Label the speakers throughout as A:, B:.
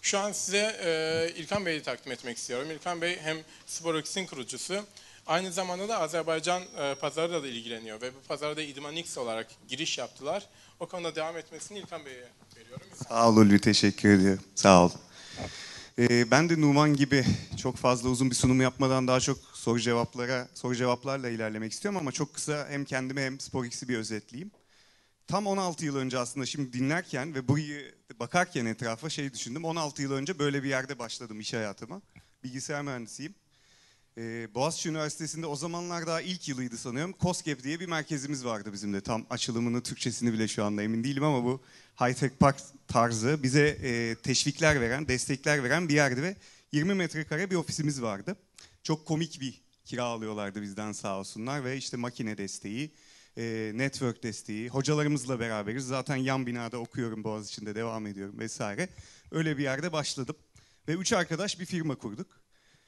A: Şu an size İlkan Bey'i takdim etmek istiyorum. İlkan Bey hem SporX'in kurucusu, aynı zamanda da Azerbaycan pazarıyla da ilgileniyor ve bu pazarda İdmanix olarak giriş yaptılar. O konuda devam etmesini İlkan Bey'e veriyorum.
B: Sağ ol Ulvi, teşekkür ediyorum. Sağ ol. Ben de Numan gibi çok fazla uzun bir sunum yapmadan daha çok soru cevaplarla ilerlemek istiyorum ama çok kısa hem kendime hem SporX'i bir özetleyeyim. Tam 16 yıl önce aslında şimdi dinlerken ve burayı bakarken etrafa düşündüm. 16 yıl önce böyle bir yerde başladım iş hayatıma. Bilgisayar mühendisiyim. Boğaziçi Üniversitesi'nde o zamanlar daha ilk yılıydı sanıyorum. KOSGEB diye bir merkezimiz vardı bizim de. Tam açılımını, Türkçesini bile şu anda emin değilim ama bu high-tech park tarzı bize teşvikler veren, destekler veren bir yerdi ve 20 metrekare bir ofisimiz vardı. Çok komik bir kira alıyorlardı bizden sağ olsunlar ve işte makine desteği, network desteği, hocalarımızla beraberiz. Zaten yan binada okuyorum, Boğaziçi'nde devam ediyorum vesaire. Öyle bir yerde başladım ve 3 arkadaş bir firma kurduk.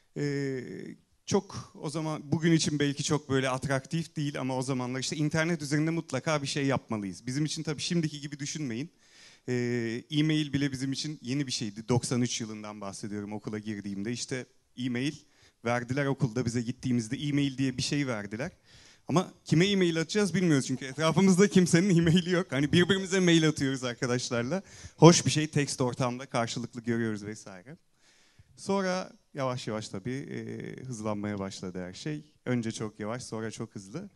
B: Çok o zaman bugün için belki çok böyle atraktif değil ama o zamanlar işte internet üzerinde mutlaka bir şey yapmalıyız. Bizim için tabii şimdiki gibi düşünmeyin. E-mail bile bizim için yeni bir şeydi. 93 yılından bahsediyorum okula girdiğimde. İşte e-mail verdiler okulda bize gittiğimizde e-mail diye bir şey verdiler. Ama kime e-mail atacağız bilmiyoruz çünkü etrafımızda kimsenin e-maili yok. Hani birbirimize mail atıyoruz arkadaşlarla. Hoş bir şey, text ortamda karşılıklı görüyoruz vesaire. Sonra yavaş yavaş tabii hızlanmaya başladı her şey. Önce çok yavaş, sonra çok hızlı.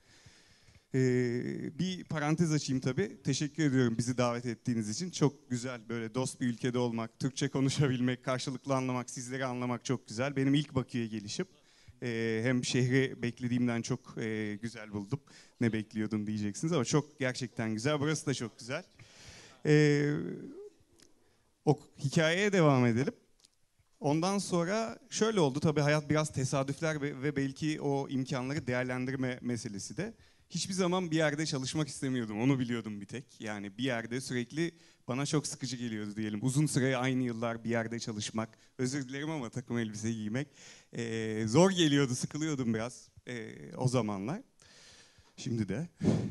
B: Bir parantez açayım tabii. Teşekkür ediyorum bizi davet ettiğiniz için. Çok güzel böyle dost bir ülkede olmak, Türkçe konuşabilmek, karşılıklı anlamak, sizleri anlamak çok güzel. Benim ilk Bakü'ye gelişim. Hem şehri beklediğimden çok güzel buldum. Ne bekliyordun diyeceksiniz ama çok gerçekten güzel. Burası da çok güzel. O hikayeye devam edelim. Ondan sonra şöyle oldu tabii hayat biraz tesadüfler ve belki o imkanları değerlendirme meselesi de. Hiçbir zaman bir yerde çalışmak istemiyordum, onu biliyordum bir tek. Yani bir yerde sürekli bana çok sıkıcı geliyordu diyelim. Uzun süre aynı yıllar bir yerde çalışmak, özür dilerim ama takım elbise giymek zor geliyordu, sıkılıyordum biraz o zamanlar. Şimdi de.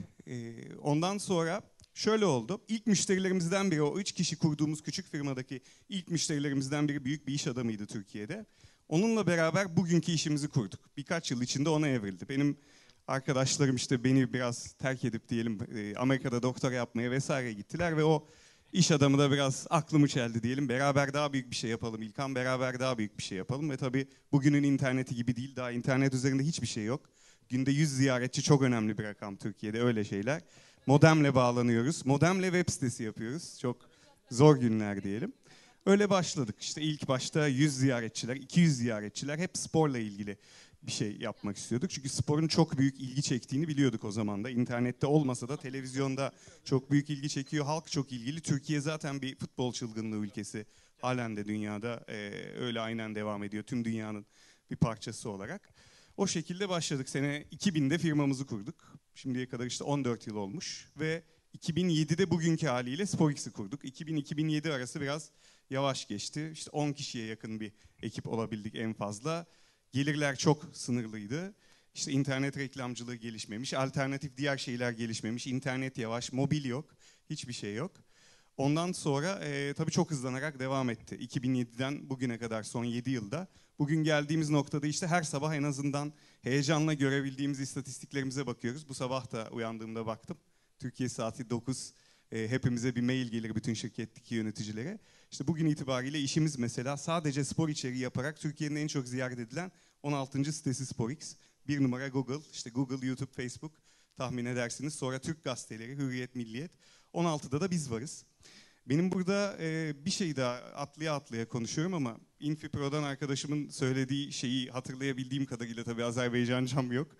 B: Ondan sonra şöyle oldu. İlk müşterilerimizden biri, o 3 kişi kurduğumuz küçük firmadaki ilk müşterilerimizden biri büyük bir iş adamıydı Türkiye'de. Onunla beraber bugünkü işimizi kurduk. Birkaç yıl içinde ona evrildi. Benim arkadaşlarım işte beni biraz terk edip diyelim Amerika'da doktora yapmaya vesaire gittiler ve o iş adamı da biraz aklımı çeldi diyelim. Beraber daha büyük bir şey yapalım İlkan, beraber daha büyük bir şey yapalım. Ve tabii bugünün interneti gibi değil, daha internet üzerinde hiçbir şey yok. Günde 100 ziyaretçi çok önemli bir rakam Türkiye'de, öyle şeyler. Modemle bağlanıyoruz. Modemle web sitesi yapıyoruz. Çok zor günler diyelim. Öyle başladık. İşte ilk başta 100 ziyaretçiler, 200 ziyaretçiler, hep sporla ilgili bir şey yapmak istiyorduk. Çünkü sporun çok büyük ilgi çektiğini biliyorduk o zaman da. İnternette olmasa da televizyonda çok büyük ilgi çekiyor. Halk çok ilgili. Türkiye zaten bir futbol çılgınlığı ülkesi. Halen de dünyada öyle aynen devam ediyor. Tüm dünyanın bir parçası olarak. O şekilde başladık. Sene 2000'de firmamızı kurduk. Şimdiye kadar işte 14 yıl olmuş ve 2007'de bugünkü haliyle SporX'i kurduk. 2000-2007 arası biraz yavaş geçti. İşte 10 kişiye yakın bir ekip olabildik en fazla. Gelirler çok sınırlıydı. İşte internet reklamcılığı gelişmemiş, alternatif diğer şeyler gelişmemiş, internet yavaş, mobil yok, hiçbir şey yok. Ondan sonra tabii çok hızlanarak devam etti. 2007'den bugüne kadar son 7 yılda. Bugün geldiğimiz noktada işte her sabah en azından heyecanla görebildiğimiz istatistiklerimize bakıyoruz. Bu sabah da uyandığımda baktım. Türkiye saati 9. Hepimize bir mail gelir bütün şirketteki yöneticilere. İşte bugün itibariyle işimiz mesela sadece spor içeriği yaparak Türkiye'nin en çok ziyaret edilen 16. sitesi SporX. Bir numara Google, işte Google, YouTube, Facebook tahmin edersiniz. Sonra Türk gazeteleri, Hürriyet, Milliyet. 16'da da biz varız. Benim burada bir şey daha atlaya atlaya konuşuyorum ama Infipro'dan arkadaşımın söylediği şeyi hatırlayabildiğim kadarıyla tabii Azerbaycancam yok.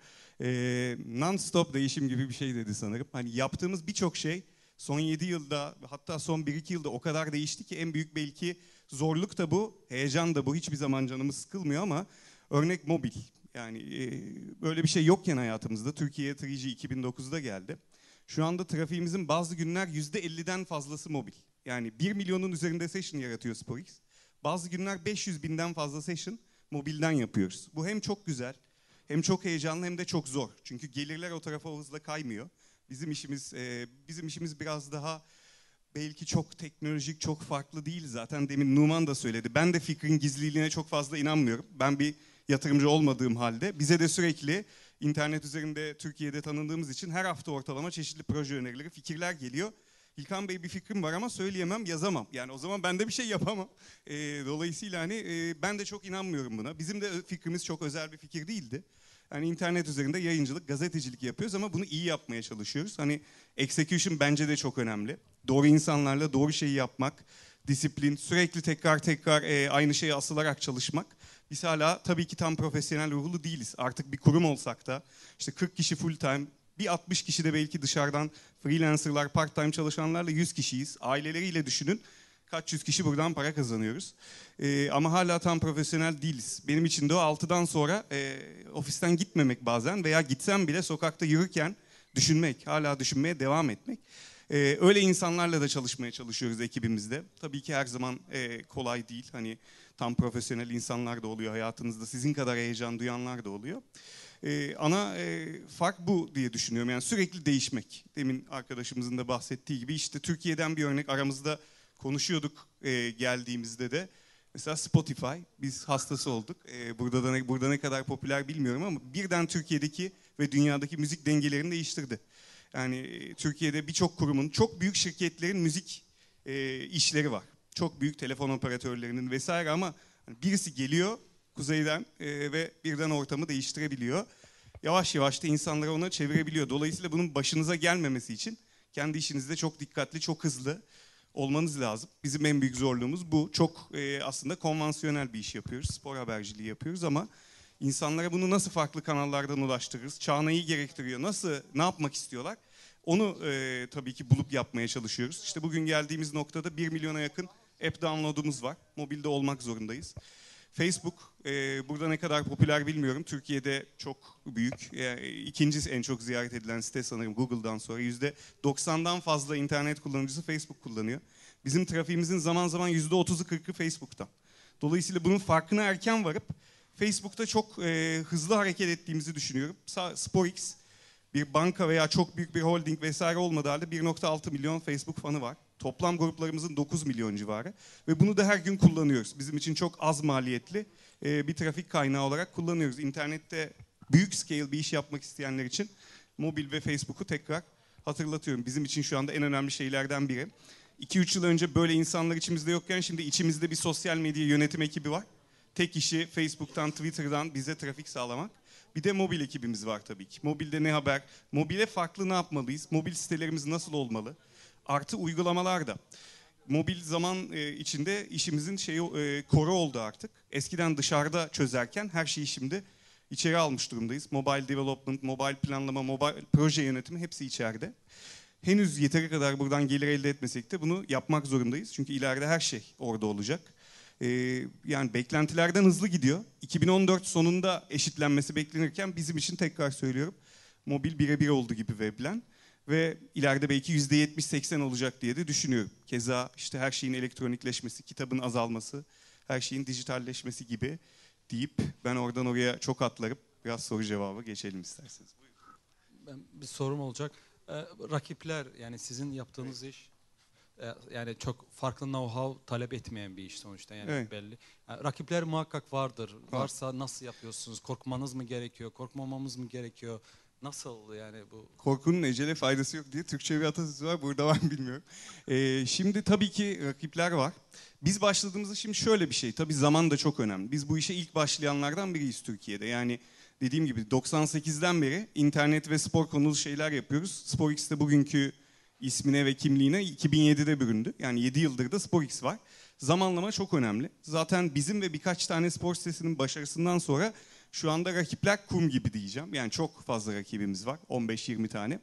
B: Non-stop değişim gibi bir şey dedi sanırım. Hani yaptığımız birçok şey son 7 yılda hatta son 1-2 yılda o kadar değişti ki en büyük belki zorluk da bu, heyecan da bu. Hiçbir zaman canımız sıkılmıyor ama örnek mobil. Yani böyle bir şey yokken hayatımızda Türkiye'ye 3G 2009'da geldi. Şu anda trafiğimizin bazı günler %50'den fazlası mobil. Yani 1 milyonun üzerinde session yaratıyor SporX. Bazı günler 500 binden fazla session mobilden yapıyoruz. Bu hem çok güzel, hem çok heyecanlı hem de çok zor. Çünkü gelirler o tarafa o hızla kaymıyor. Bizim işimiz biraz daha belki çok teknolojik, çok farklı değil zaten. Demin Numan da söyledi. Ben de fikrin gizliliğine çok fazla inanmıyorum. Ben bir yatırımcı olmadığım halde bize de sürekli internet üzerinde Türkiye'de tanındığımız için her hafta ortalama çeşitli proje önerileri, fikirler geliyor. İlkan Bey bir fikrim var ama söyleyemem, yazamam. Yani o zaman ben de bir şey yapamam. Dolayısıyla hani ben de çok inanmıyorum buna. Bizim de fikrimiz çok özel bir fikir değildi. Yani internet üzerinde yayıncılık, gazetecilik yapıyoruz ama bunu iyi yapmaya çalışıyoruz. Hani execution bence de çok önemli. Doğru insanlarla doğru şeyi yapmak, disiplin, sürekli tekrar aynı şeye asılarak çalışmak. Biz hala tabii ki tam profesyonel ruhlu değiliz. Artık bir kurum olsak da işte 40 kişi full time, bir 60 kişi de belki dışarıdan freelancerlar, part time çalışanlarla 100 kişiyiz. Aileleriyle düşünün. Kaç yüz kişi buradan para kazanıyoruz. Ama hala tam profesyonel değiliz. Benim için de o 6'dan sonra ofisten gitmemek bazen veya gitsem bile sokakta yürürken düşünmek, hala düşünmeye devam etmek. Öyle insanlarla da çalışmaya çalışıyoruz ekibimizde. Tabii ki her zaman kolay değil. Hani tam profesyonel insanlar da oluyor hayatınızda. Sizin kadar heyecan duyanlar da oluyor. Ana fark bu diye düşünüyorum. Yani sürekli değişmek. Demin arkadaşımızın da bahsettiği gibi işte Türkiye'den bir örnek aramızda konuşuyorduk geldiğimizde de. Mesela Spotify, biz hastası olduk. Burada ne kadar popüler bilmiyorum ama birden Türkiye'deki ve dünyadaki müzik dengelerini değiştirdi. Yani Türkiye'de birçok kurumun, çok büyük şirketlerin müzik işleri var. Çok büyük telefon operatörlerinin vesaire ama hani birisi geliyor kuzeyden ve birden ortamı değiştirebiliyor. Yavaş yavaş da insanları ona çevirebiliyor. Dolayısıyla bunun başınıza gelmemesi için kendi işinizde çok dikkatli, çok hızlı olmanız lazım. Bizim en büyük zorluğumuz bu. Çok aslında konvansiyonel bir iş yapıyoruz. Spor haberciliği yapıyoruz ama insanlara bunu nasıl farklı kanallardan ulaştırırız? Çağ neyi gerektiriyor? Ne yapmak istiyorlar? Onu tabii ki bulup yapmaya çalışıyoruz. İşte bugün geldiğimiz noktada 1 milyona yakın app download'umuz var. Mobilde olmak zorundayız. Facebook burada ne kadar popüler bilmiyorum. Türkiye'de çok büyük. İkinci en çok ziyaret edilen site sanırım Google'dan sonra. %90'dan fazla internet kullanıcısı Facebook kullanıyor. Bizim trafiğimizin zaman zaman %30'u 40'ı Facebook'tan. Dolayısıyla bunun farkına erken varıp Facebook'ta çok hızlı hareket ettiğimizi düşünüyorum. SporX bir banka veya çok büyük bir holding vesaire olmadığı halde 1,6 milyon Facebook fanı var. Toplam gruplarımızın 9 milyon civarı ve bunu da her gün kullanıyoruz. Bizim için çok az maliyetli bir trafik kaynağı olarak kullanıyoruz. İnternette büyük scale bir iş yapmak isteyenler için mobil ve Facebook'u tekrar hatırlatıyorum. Bizim için şu anda en önemli şeylerden biri. 2-3 yıl önce böyle insanlar içimizde yokken şimdi içimizde bir sosyal medya yönetim ekibi var. Tek işi Facebook'tan, Twitter'dan bize trafik sağlamak. Bir de mobil ekibimiz var tabii ki. Mobilde ne haber? Mobile farklı ne yapmalıyız? Mobil sitelerimiz nasıl olmalı? Artı uygulamalar da. Mobil zaman içinde işimizin koru oldu artık. Eskiden dışarıda çözerken her şeyi şimdi içeri almış durumdayız. Mobile development, mobile planlama, mobile proje yönetimi hepsi içeride. Henüz yeteri kadar buradan gelir elde etmesek de bunu yapmak zorundayız. Çünkü ileride her şey orada olacak. Yani beklentilerden hızlı gidiyor. 2014 sonunda eşitlenmesi beklenirken bizim için tekrar söylüyorum mobil birebir oldu gibi Weblen ve ileride belki %70-80 olacak diye de düşünüyorum. Keza işte her şeyin elektronikleşmesi, kitabın azalması, her şeyin dijitalleşmesi gibi deyip ben oradan oraya çok atlarıp biraz soru cevabı geçelim isterseniz.
C: Ben bir sorum olacak. Rakipler yani sizin yaptığınız iş yani çok farklı know-how talep etmeyen bir iş sonuçta yani
B: Evet.
C: belli. Yani rakipler muhakkak vardır. Varsa nasıl yapıyorsunuz? Korkmanız mı gerekiyor? Korkmamamız mı gerekiyor? Nasıl yani bu?
B: Korkunun ecele faydası yok diye Türkçe bir atasözü var. Burada var mı bilmiyorum. Şimdi tabii ki rakipler var. Biz başladığımızda şimdi şöyle bir şey. Tabii zaman da çok önemli. Biz bu işe ilk başlayanlardan biriyiz Türkiye'de. Yani dediğim gibi 98'den beri internet ve spor konulu şeyler yapıyoruz. SporX'te bugünkü ismine ve kimliğine 2007'de büründü. Yani 7 yıldır da SporX var. Zamanlama çok önemli. Zaten bizim ve birkaç tane spor sitesinin başarısından sonra şu anda rakipler kum gibi diyeceğim. Yani çok fazla rakibimiz var. 15-20 tane.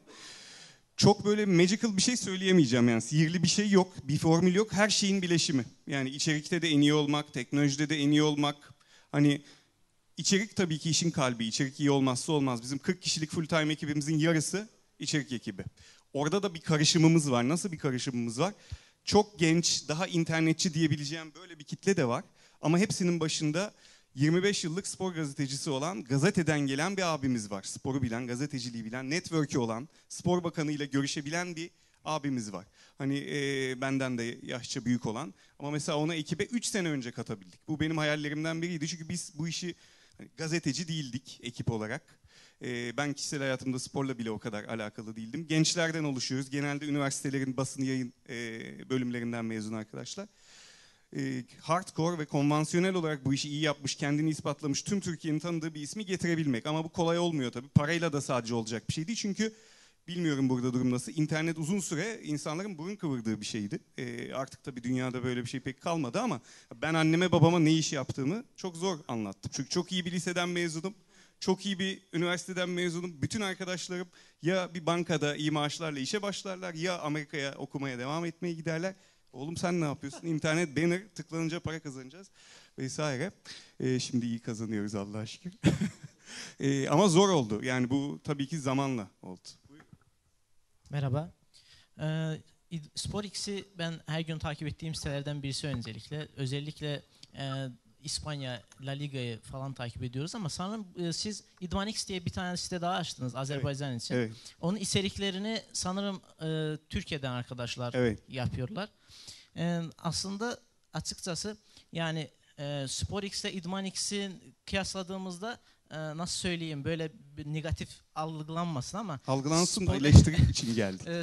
B: Çok böyle magical bir şey söyleyemeyeceğim yani. Sihirli bir şey yok. Bir formül yok. Her şeyin bileşimi. Yani içerikte de en iyi olmak, teknolojide de en iyi olmak. Hani içerik tabii ki işin kalbi. İçerik iyi olmazsa olmaz. Bizim 40 kişilik full time ekibimizin yarısı içerik ekibi. Orada da bir karışımımız var. Nasıl bir karışımımız var? Çok genç, daha internetçi diyebileceğim böyle bir kitle de var. Ama hepsinin başında 25 yıllık spor gazetecisi olan, gazeteden gelen bir abimiz var. Sporu bilen, gazeteciliği bilen, network'ü olan, spor bakanıyla görüşebilen bir abimiz var. Hani benden de yaşça büyük olan. Ama mesela onu ekibe 3 sene önce katabildik. Bu benim hayallerimden biriydi. Çünkü biz bu işi hani, gazeteci değildik ekip olarak. Ben kişisel hayatımda sporla bile o kadar alakalı değildim. Gençlerden oluşuyoruz. Genelde üniversitelerin basın yayın bölümlerinden mezun arkadaşlar. Hardcore ve konvansiyonel olarak bu işi iyi yapmış, kendini ispatlamış, tüm Türkiye'nin tanıdığı bir ismi getirebilmek. Ama bu kolay olmuyor tabii. Parayla da sadece olacak bir şey değil. Çünkü bilmiyorum burada durum nasıl. İnternet uzun süre insanların burun kıvırdığı bir şeydi. Artık tabii dünyada böyle bir şey pek kalmadı ama ben anneme babama ne iş yaptığımı çok zor anlattım. Çünkü çok iyi bir liseden mezunum. Çok iyi bir üniversiteden mezunum. Bütün arkadaşlarım ya bir bankada iyi maaşlarla işe başlarlar ya Amerika'ya okumaya devam etmeye giderler. Oğlum sen ne yapıyorsun? İnternet banner tıklanınca para kazanacağız vesaire. Şimdi iyi kazanıyoruz Allah'a şükür. Ama zor oldu. Yani bu tabii ki zamanla oldu.
D: Merhaba. SporX'i ben her gün takip ettiğim sitelerden birisi öncelikle. Özellikle İspanya, La Liga'yı falan takip ediyoruz ama sanırım siz İdmanix diye bir tane site daha açtınız Azerbaycan için.
B: Evet.
D: Onun içeriklerini sanırım Türkiye'den arkadaşlar yapıyorlar. Aslında açıkçası yani SporX ile İdmanix'i kıyasladığımızda nasıl söyleyeyim böyle bir negatif algılanmasın ama
B: algılansın da eleştiri için geldi.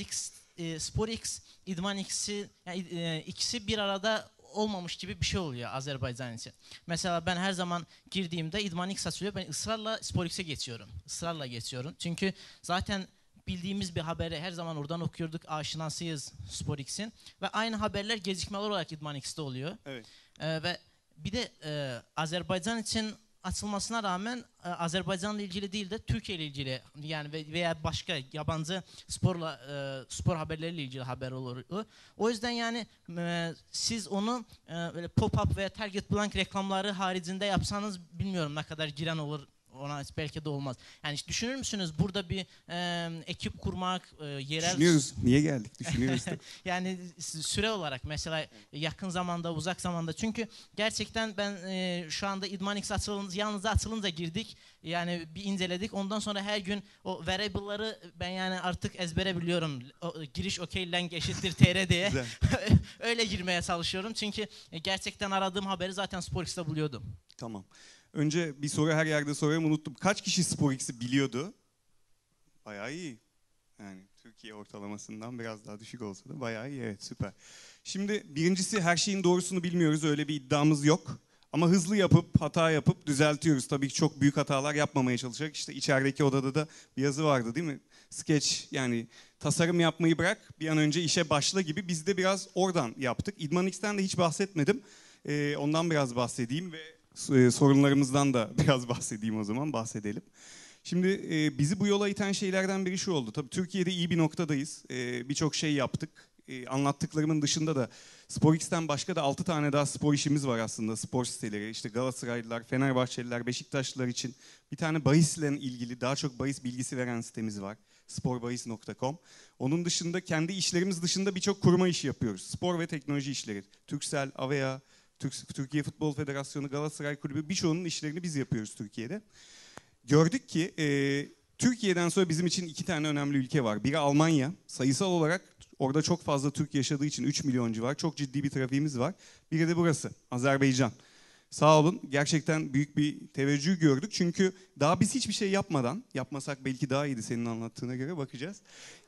D: SporX, İdmanix'i yani ikisi bir arada olmamış gibi bir şey oluyor Azerbaycan için. Mesela ben her zaman girdiğimde İdmanix açılıyor. Ben ısrarla SporX'e geçiyorum. Israrla geçiyorum. Çünkü zaten bildiğimiz bir haberi her zaman oradan okuyorduk. Aşinasıyız SporX'in. Ve aynı haberler gecikmeli olarak İdmanix'te oluyor.
B: Evet.
D: Ve bir de Azerbaycan için açılmasına rağmen Azerbaycan'la ilgili değil de Türkiye ile ilgili yani veya başka yabancı spor haberleriyle ilgili haber olur. O yüzden yani siz onu böyle pop-up veya target blank reklamları haricinde yapsanız bilmiyorum ne kadar giren olur. Ona belki de olmaz. Yani düşünür müsünüz burada bir ekip kurmak, yerel...
B: Düşünüyoruz. Niye geldik? Düşünüyoruz.
D: Yani süre olarak mesela yakın zamanda, uzak zamanda. Çünkü gerçekten ben şu anda İdmanix yalnızca açılınca girdik. Yani bir inceledik. Ondan sonra her gün o variable'ları ben yani artık ezbere biliyorum. Giriş okey lang eşittir tr diye. Öyle girmeye çalışıyorum. Çünkü gerçekten aradığım haberi zaten SporX'te buluyordum.
B: Tamam. Önce bir soru her yerde soruyorum, unuttum. Kaç kişi SporX'i biliyordu? Bayağı iyi. Yani Türkiye ortalamasından biraz daha düşük olsa da bayağı iyi. Evet, süper. Şimdi birincisi her şeyin doğrusunu bilmiyoruz. Öyle bir iddiamız yok. Ama hızlı yapıp, hata yapıp düzeltiyoruz. Tabii ki çok büyük hatalar yapmamaya çalışarak. İşte içerideki odada da bir yazı vardı değil mi? Sketch yani tasarım yapmayı bırak bir an önce işe başla gibi. Biz de biraz oradan yaptık. İdmanix'ten de hiç bahsetmedim. Ondan biraz bahsedeyim ve sorunlarımızdan da biraz bahsedeyim o zaman, bahsedelim. Şimdi bizi bu yola iten şeylerden biri şu oldu. Tabii Türkiye'de iyi bir noktadayız. Birçok şey yaptık. Anlattıklarımın dışında da SporX'ten başka da 6 tane daha spor işimiz var aslında. Spor siteleri, işte Galatasaraylılar, Fenerbahçeliler, Beşiktaşlılar için bir tane bahisle ilgili daha çok bahis bilgisi veren sitemiz var. sporbahis.com. Onun dışında kendi işlerimiz dışında birçok kuruma işi yapıyoruz. Spor ve teknoloji işleri. Turkcell, Avea, Türkiye Futbol Federasyonu, Galatasaray Kulübü birçoğunun işlerini biz yapıyoruz Türkiye'de. Gördük ki Türkiye'den sonra bizim için 2 tane önemli ülke var. Biri Almanya. Sayısal olarak orada çok fazla Türk yaşadığı için 3 milyoncu var. Çok ciddi bir trafiğimiz var. Biri de burası, Azerbaycan. Sağ olun, gerçekten büyük bir teveccüh gördük. Çünkü daha biz hiçbir şey yapmadan, yapmasak belki daha iyiydi senin anlattığına göre, bakacağız.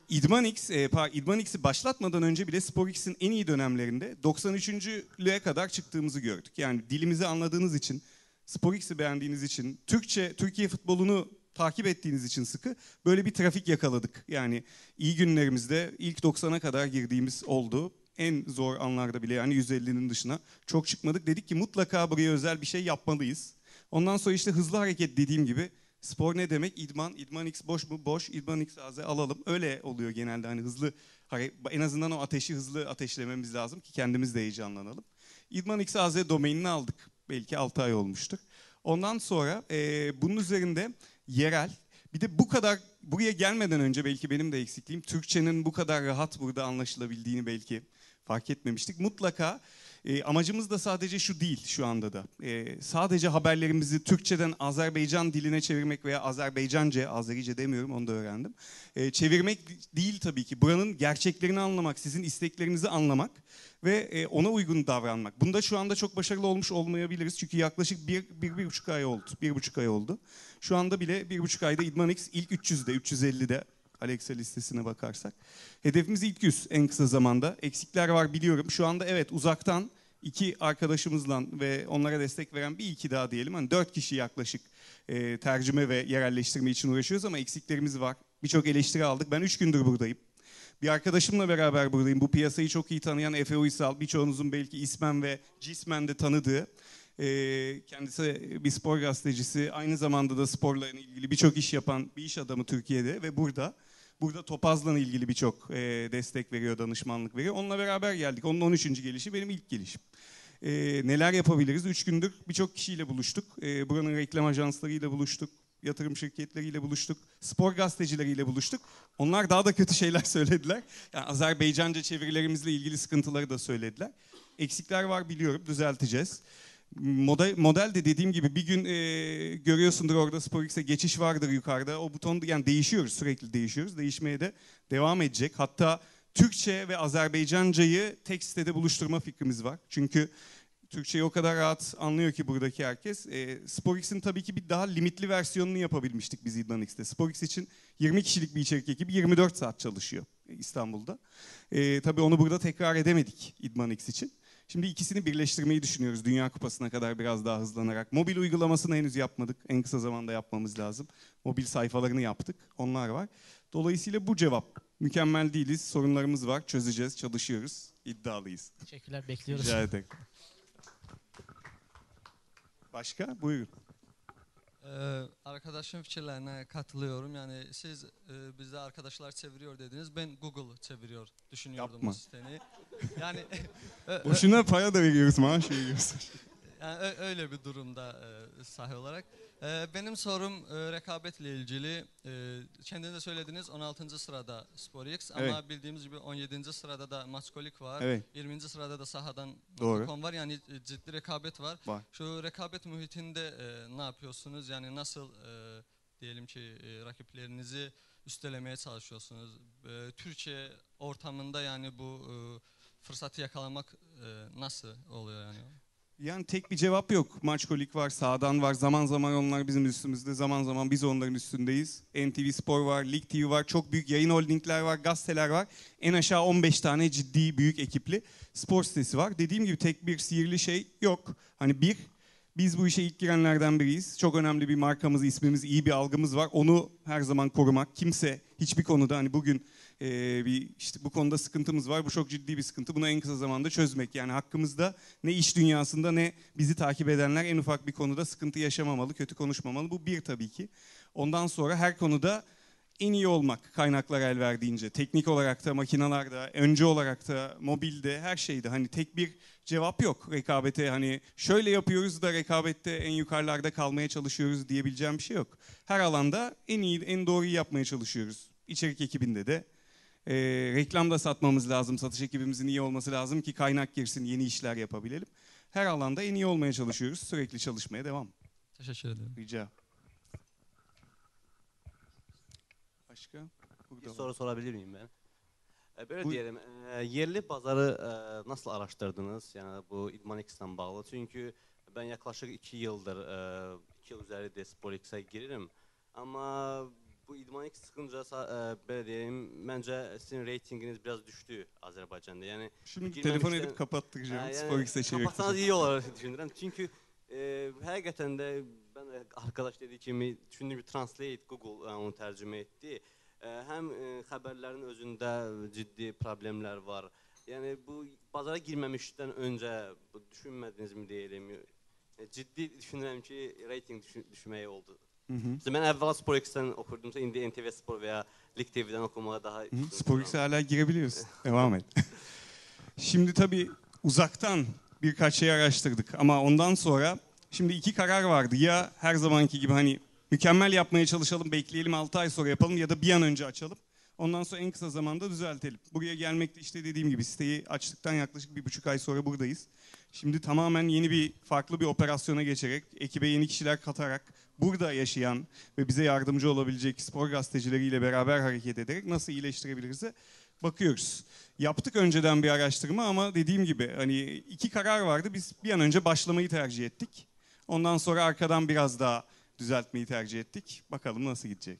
B: İdmanix'i başlatmadan önce bile SporX'in en iyi dönemlerinde 93.lüğe kadar çıktığımızı gördük. Yani dilimizi anladığınız için, SporX'i beğendiğiniz için, Türkiye futbolunu takip ettiğiniz için sıkı böyle bir trafik yakaladık. Yani iyi günlerimizde ilk 90'a kadar girdiğimiz oldu. En zor anlarda bile yani 150'nin dışına çok çıkmadık. Dedik ki mutlaka buraya özel bir şey yapmalıyız. Ondan sonra işte hızlı hareket dediğim gibi. Spor ne demek? İdmanix boş mu? Boş. İdmanix AZ alalım. Öyle oluyor genelde, hani hızlı, en azından o ateşi hızlı ateşlememiz lazım ki kendimiz de heyecanlanalım. İdmanix AZ domainini aldık. Belki 6 ay olmuştur. Ondan sonra bunun üzerinde yerel, bir de bu kadar buraya gelmeden önce belki benim de eksikliğim, Türkçenin bu kadar rahat burada anlaşılabildiğini belki fark etmemiştik. Mutlaka Amacımız da sadece şu değil şu anda da. Sadece haberlerimizi Türkçeden Azerbaycan diline çevirmek veya Azerbaycanca, Azerice demiyorum onu da öğrendim. Çevirmek değil tabii ki. Buranın gerçeklerini anlamak, sizin isteklerinizi anlamak ve ona uygun davranmak. Bunda şu anda çok başarılı olmuş olmayabiliriz. Çünkü yaklaşık bir buçuk ay oldu. 1,5 ay oldu. Şu anda bile 1,5 ayda İdmanix ilk 300'de, 350'de Alexa listesine bakarsak. Hedefimiz ilk 100 en kısa zamanda. Eksikler var biliyorum. Şu anda evet uzaktan 2 arkadaşımızla ve onlara destek veren bir iki daha diyelim. Hani 4 kişi yaklaşık tercüme ve yerelleştirme için uğraşıyoruz ama eksiklerimiz var. Birçok eleştiri aldık. Ben 3 gündür buradayım. Bir arkadaşımla beraber buradayım. Bu piyasayı çok iyi tanıyan Efe Uysal, birçoğunuzun belki ismen ve cismen de tanıdığı. Kendisi bir spor gazetecisi, aynı zamanda da sporla ilgili birçok iş yapan bir iş adamı Türkiye'de ve burada Topaz'la ilgili birçok destek veriyor, danışmanlık veriyor. Onunla beraber geldik. Onun 13. gelişi benim ilk gelişim. Neler yapabiliriz? 3 gündür birçok kişiyle buluştuk. Buranın reklam ajanslarıyla buluştuk. Yatırım şirketleriyle buluştuk. Spor gazetecileriyle buluştuk. Onlar daha da kötü şeyler söylediler. Yani Azerbaycanca çevirilerimizle ilgili sıkıntıları da söylediler. Eksikler var biliyorum, düzelteceğiz. Model de dediğim gibi bir gün görüyorsundur orada SporX'e geçiş vardır yukarıda. O buton yani değişiyoruz, sürekli değişiyoruz. Değişmeye de devam edecek. Hatta Türkçe ve Azerbaycancayı tek sitede buluşturma fikrimiz var. Çünkü Türkçeyi o kadar rahat anlıyor ki buradaki herkes. SporX'in tabii ki bir daha limitli versiyonunu yapabilmiştik biz İdmanix'te. SporX için 20 kişilik bir içerik ekibi 24 saat çalışıyor İstanbul'da. Tabii onu burada tekrar edemedik İdmanix için. Şimdi ikisini birleştirmeyi düşünüyoruz Dünya Kupası'na kadar biraz daha hızlanarak. Mobil uygulamasını henüz yapmadık. En kısa zamanda yapmamız lazım. Mobil sayfalarını yaptık. Onlar var. Dolayısıyla bu cevap. Mükemmel değiliz. Sorunlarımız var. Çözeceğiz. Çalışıyoruz. İddialıyız.
D: Teşekkürler, bekliyoruz.
B: Rica ederim. Başka? Buyurun.
E: Arkadaşın fikirlerine katılıyorum. Yani siz bize arkadaşlar çeviriyor dediniz. Ben Google çeviriyor düşünüyordum
B: Yapma.
E: bu siteni. Yani
B: Boşuna para da veriyoruz, maaş veriyoruz.
E: yani öyle bir durumda sahi olarak. Benim sorum rekabetle ilgili. Kendiniz de söylediniz 16. sırada SporX ama
B: Evet.
E: bildiğimiz gibi 17. sırada da Maçkolik var.
B: Evet.
E: 20. sırada da sahadan
B: Doğru.
E: .com var. Yani ciddi rekabet var.
B: Var.
E: Şu rekabet muhitinde ne yapıyorsunuz? Yani nasıl diyelim ki rakiplerinizi üstelemeye çalışıyorsunuz? Türkiye ortamında yani bu fırsatı yakalamak nasıl oluyor yani?
B: Yani tek bir cevap yok. Maçkolik var, sağdan var. Zaman zaman onlar bizim üstümüzde, zaman zaman biz onların üstündeyiz. NTV Spor var, Lig TV var, çok büyük yayın holdingler var, gazeteler var. En aşağı 15 tane ciddi büyük ekipli spor sitesi var. Dediğim gibi tek bir sihirli şey yok. Hani biz bu işe ilk girenlerden biriyiz. Çok önemli bir markamız, ismimiz, iyi bir algımız var. Onu her zaman korumak. Kimse hiçbir konuda hani bugün işte bu konuda sıkıntımız var. Bu çok ciddi bir sıkıntı. Bunu en kısa zamanda çözmek. Yani hakkımızda ne iş dünyasında ne bizi takip edenler en ufak bir konuda sıkıntı yaşamamalı, kötü konuşmamalı. Bu bir tabii ki. Ondan sonra her konuda en iyi olmak kaynaklar el verdiğince. Teknik olarak da, makinalarda, öncü olarak da, mobilde, her şeyde. Hani tek bir cevap yok rekabete. Hani şöyle yapıyoruz da rekabette en yukarılarda kalmaya çalışıyoruz diyebileceğim bir şey yok. Her alanda en iyi, en doğruyu yapmaya çalışıyoruz. İçerik ekibinde de. Reklam da satmamız lazım. Satış ekibimizin iyi olması lazım ki kaynak girsin, yeni işler yapabilelim. Her alanda en iyi olmaya çalışıyoruz. Sürekli çalışmaya devam.
E: Teşekkür ederim.
B: Rica. Başka? Burada
F: Bir
B: var.
F: soru sorabilir miyim ben? Böyle
B: Buyur.
F: diyelim, yerli pazarı nasıl araştırdınız? Yani bu İdmanix'ten bağlı. Çünkü ben yaklaşık 2 yıldır, 2 yıl üzerinde SporX'e girerim. Ama bu İdmanix sıkınca böyle diyelim, bence sizin reytinginiz biraz düştü Azerbaycan'da. Yani
B: Şimdi
F: girmemişten-
B: telefon edip kapattıracağım. SporX'e çevirip.
F: kapatsanız iyi olur düşünürüm. Çünkü hakikaten de ben de arkadaş dediği kimi düşündüğüm bir translate Google onu tercüme etti. Hem haberlerin özünde ciddi problemler var. Yani bu pazara girmemişten önce düşünmediniz mi diyelim. Ciddi düşünürüm ki rating düşmeye oldu. Ben evvela SporX'ten okurdum, şimdi NTV Spor veya Lig TV'den okumaya daha...
B: SporX'e hala girebiliyoruz. Devam et. Şimdi tabii uzaktan birkaç şey araştırdık ama ondan sonra şimdi 2 karar vardı. Ya her zamanki gibi hani mükemmel yapmaya çalışalım, bekleyelim 6 ay sonra yapalım ya da bir an önce açalım. Ondan sonra en kısa zamanda düzeltelim. Buraya gelmekte işte dediğim gibi siteyi açtıktan yaklaşık 1,5 ay sonra buradayız. Şimdi tamamen yeni bir, farklı bir operasyona geçerek, ekibe yeni kişiler katarak, burada yaşayan ve bize yardımcı olabilecek spor gazetecileriyle beraber hareket ederek nasıl iyileştirebiliriz'e bakıyoruz. Yaptık önceden bir araştırma ama dediğim gibi hani iki karar vardı. Biz bir an önce başlamayı tercih ettik. Ondan sonra arkadan biraz daha düzeltmeyi tercih ettik. Bakalım nasıl gidecek.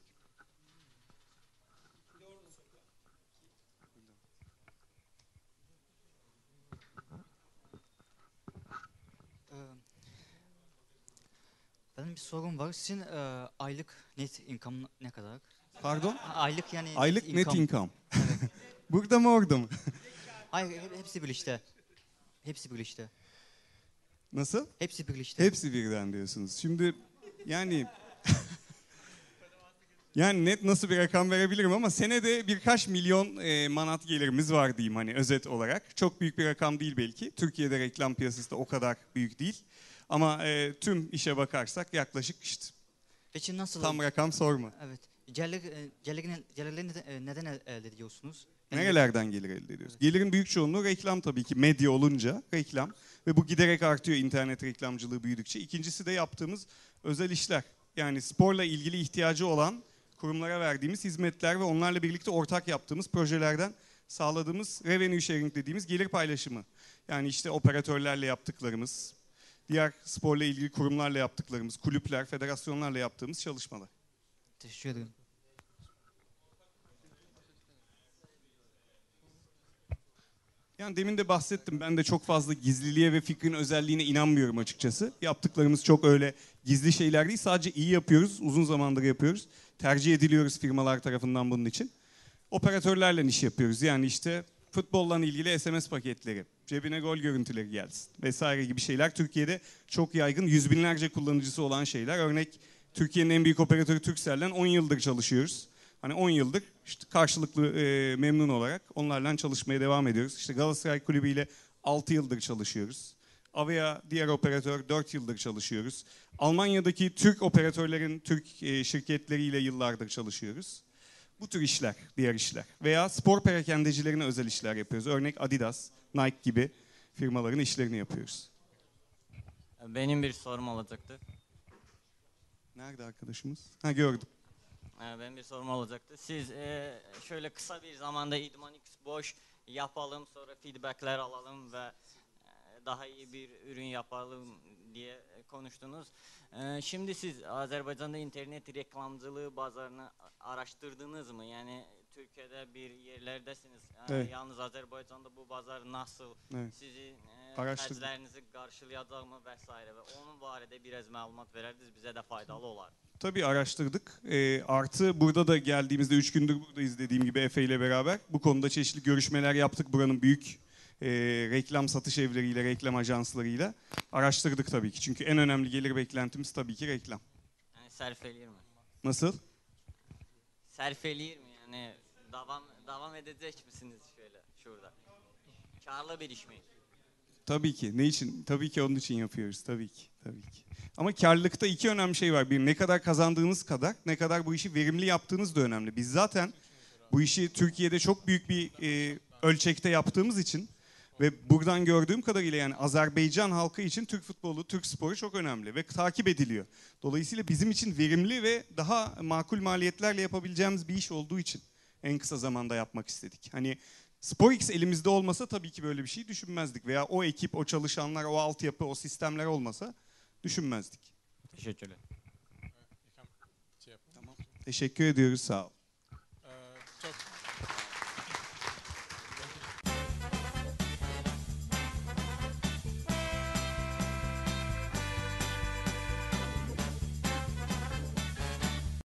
G: Benim bir sorum var. Sizin aylık net income ne kadar?
B: Pardon?
G: Aylık yani
B: Aylık net income. Burada mı orada mı?
G: Hayır, hepsi birleşti. Hepsi birleşti.
B: Nasıl?
G: Hepsi birleşti.
B: Hepsi birden diyorsunuz. Şimdi yani yani net nasıl bir rakam verebilirim ama senede birkaç milyon manat gelirimiz var diyeyim hani özet olarak. Çok büyük bir rakam değil belki. Türkiye'de reklam piyasası da o kadar büyük değil. Ama tüm işe bakarsak yaklaşık işte
G: Peki nasıl?
B: tam rakam sorma.
G: Evet. Gelirleri neden elde ediyorsunuz?
B: Nerelerden gelir elde ediyoruz? Gelirin büyük çoğunluğu reklam tabii ki. Medya olunca reklam. Ve bu giderek artıyor internet reklamcılığı büyüdükçe. İkincisi de yaptığımız özel işler. Yani sporla ilgili ihtiyacı olan kurumlara verdiğimiz hizmetler ve onlarla birlikte ortak yaptığımız projelerden sağladığımız revenue sharing dediğimiz gelir paylaşımı. Yani işte operatörlerle yaptıklarımız, diğer sporla ilgili kurumlarla yaptıklarımız, kulüpler, federasyonlarla yaptığımız çalışmalar.
G: Teşekkür ederim.
B: Yani demin de bahsettim. Ben de çok fazla gizliliğe ve fikrin özelliğine inanmıyorum açıkçası. Yaptıklarımız çok öyle gizli şeyler değil. Sadece iyi yapıyoruz. Uzun zamandır yapıyoruz. Tercih ediliyoruz firmalar tarafından bunun için. Operatörlerle iş yapıyoruz. Yani işte futbolla ilgili SMS paketleri, cebine gol görüntüleri gelsin vesaire gibi şeyler. Türkiye'de çok yaygın, yüz binlerce kullanıcısı olan şeyler. Örnek Türkiye'nin en büyük operatörü Turkcell'den 10 yıldır çalışıyoruz. Hani 10 yıldır işte karşılıklı memnun olarak onlarla çalışmaya devam ediyoruz. İşte Galatasaray Kulübü ile 6 yıldır çalışıyoruz. Avea diğer operatör 4 yıldır çalışıyoruz. Almanya'daki Türk operatörlerin Türk şirketleriyle yıllardır çalışıyoruz. Bu tür işler, diğer işler. Veya spor perakendecilerine özel işler yapıyoruz. Örnek Adidas, Nike gibi firmaların işlerini yapıyoruz.
H: Benim bir sorum olacaktı.
B: Nerede arkadaşımız? Ha gördüm.
H: Benim bir sorum olacaktı. Siz şöyle kısa bir zamanda İdman X boş yapalım, sonra feedbackler alalım ve daha iyi bir ürün yapalım diye konuştunuz. Şimdi siz Azerbaycan'da internet reklamcılığı pazarını araştırdınız mı? Yani Türkiye'de bir yerlerdesiniz.
B: Evet.
H: Yalnız Azerbaycan'da bu pazar nasıl?
B: Evet.
H: Sizin
B: Araştırdım.
H: xərclərinizi qarşılayacaq mı vesaire ve onun barədə biraz məlumat verərdiniz, bize de faydalı olar.
B: Tabii araştırdık. Artı burada da geldiğimizde 3 gündür buradayız dediğim gibi Efe ile beraber. Bu konuda çeşitli görüşmeler yaptık buranın büyük reklam satış evleriyle, reklam ajanslarıyla. Araştırdık tabii ki. Çünkü en önemli gelir beklentimiz tabii ki reklam.
H: Yani sərf eləyir mi?
B: Nasıl?
H: Sərf eləyir mi? Yani devam edecek misiniz şöyle şurada? Karlı bir iş mi?
B: Tabii ki. Ne için? Tabii ki onun için yapıyoruz. Tabii ki. Tabii ki. Ama karlılıkta iki önemli şey var. Bir, ne kadar kazandığınız kadar, ne kadar bu işi verimli yaptığınız da önemli. Biz zaten bu işi Türkiye'de çok büyük bir ölçekte yaptığımız için ve buradan gördüğüm kadarıyla yani Azerbaycan halkı için Türk futbolu, Türk sporu çok önemli ve takip ediliyor. Dolayısıyla bizim için verimli ve daha makul maliyetlerle yapabileceğimiz bir iş olduğu için en kısa zamanda yapmak istedik. Hani SporX elimizde olmasa tabii ki böyle bir şey düşünmezdik veya o ekip, o çalışanlar, o altyapı, o sistemler olmasa düşünmezdik.
H: Teşekkürler.
B: Teşekkür ediyoruz, sağ ol.